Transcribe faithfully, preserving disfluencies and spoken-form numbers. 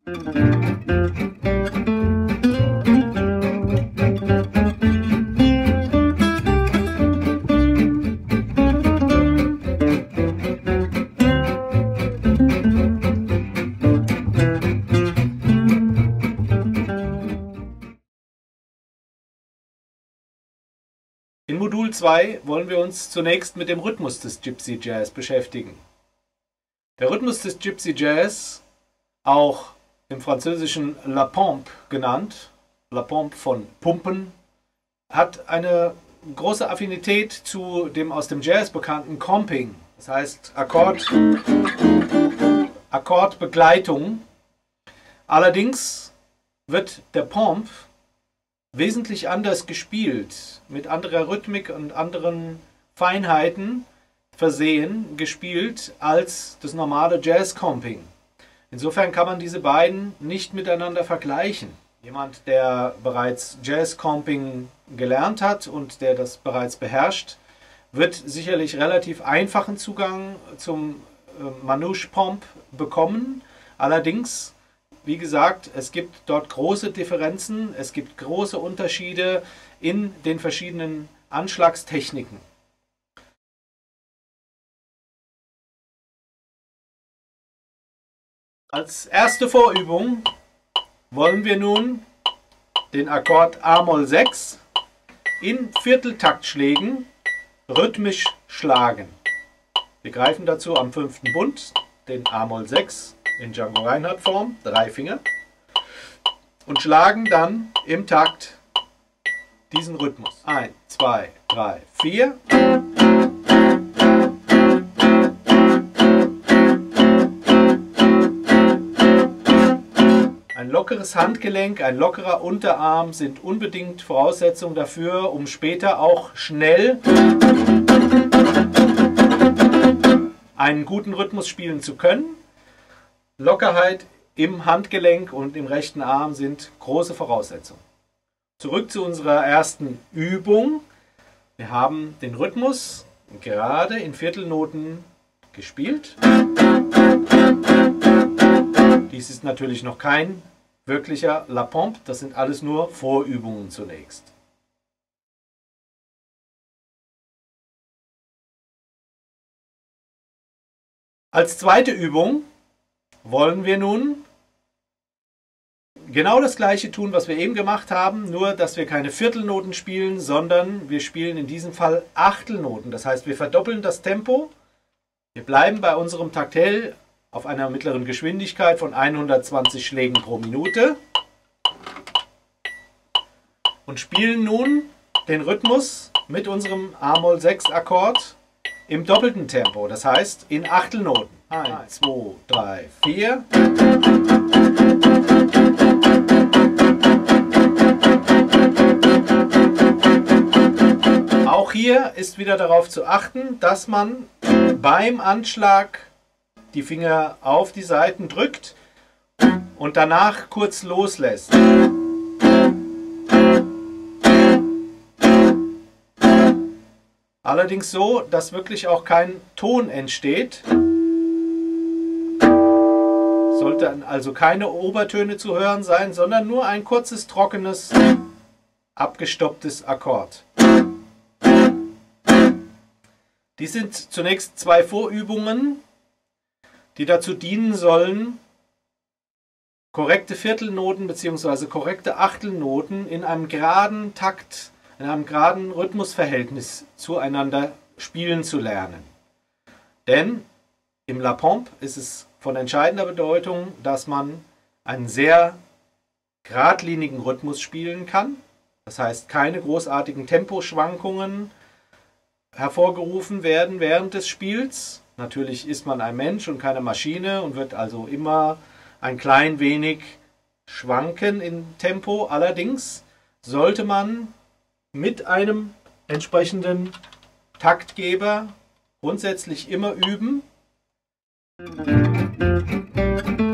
In Modul zwei wollen wir uns zunächst mit dem Rhythmus des Gypsy Jazz beschäftigen. Der Rhythmus des Gypsy Jazz, auch im Französischen La Pompe genannt, La Pompe von Pumpen, hat eine große Affinität zu dem aus dem Jazz bekannten Comping, das heißt Akkord, Akkordbegleitung. Allerdings wird der Pompe wesentlich anders gespielt, mit anderer Rhythmik und anderen Feinheiten versehen, gespielt als das normale Jazz-Comping. Insofern kann man diese beiden nicht miteinander vergleichen. Jemand, der bereits Jazz-Comping gelernt hat und der das bereits beherrscht, wird sicherlich relativ einfachen Zugang zum äh, Manouche-Pomp bekommen. Allerdings, wie gesagt, es gibt dort große Differenzen, es gibt große Unterschiede in den verschiedenen Anschlagstechniken. Als erste Vorübung wollen wir nun den Akkord a Moll sechs in Vierteltaktschlägen rhythmisch schlagen. Wir greifen dazu am fünften Bund den a Moll sechs in Django Reinhardt Form, drei Finger, und schlagen dann im Takt diesen Rhythmus. eins, zwei, drei, vier. Ein lockeres Handgelenk, ein lockerer Unterarm sind unbedingt Voraussetzungen dafür, um später auch schnell einen guten Rhythmus spielen zu können. Lockerheit im Handgelenk und im rechten Arm sind große Voraussetzungen. Zurück zu unserer ersten Übung. Wir haben den Rhythmus gerade in Viertelnoten gespielt. Dies ist natürlich noch kein wirklicher La Pompe, das sind alles nur Vorübungen zunächst. Als zweite Übung wollen wir nun genau das gleiche tun, was wir eben gemacht haben, nur dass wir keine Viertelnoten spielen, sondern wir spielen in diesem Fall Achtelnoten. Das heißt, wir verdoppeln das Tempo, wir bleiben bei unserem Taktell auf einer mittleren Geschwindigkeit von hundertzwanzig Schlägen pro Minute und spielen nun den Rhythmus mit unserem a Moll sechs Akkord im doppelten Tempo, das heißt in Achtelnoten. eins, zwei, drei, vier. Auch hier ist wieder darauf zu achten, dass man beim Anschlag die Finger auf die Saiten drückt und danach kurz loslässt. Allerdings so, dass wirklich auch kein Ton entsteht. Sollten also keine Obertöne zu hören sein, sondern nur ein kurzes, trockenes, abgestopptes Akkord. Dies sind zunächst zwei Vorübungen, die dazu dienen sollen, korrekte Viertelnoten bzw. korrekte Achtelnoten in einem geraden Takt, in einem geraden Rhythmusverhältnis zueinander spielen zu lernen. Denn im La Pompe ist es von entscheidender Bedeutung, dass man einen sehr geradlinigen Rhythmus spielen kann. Das heißt, keine großartigen Temposchwankungen hervorgerufen werden während des Spiels. Natürlich ist man ein Mensch und keine Maschine und wird also immer ein klein wenig schwanken im Tempo. Allerdings sollte man mit einem entsprechenden Taktgeber grundsätzlich immer üben.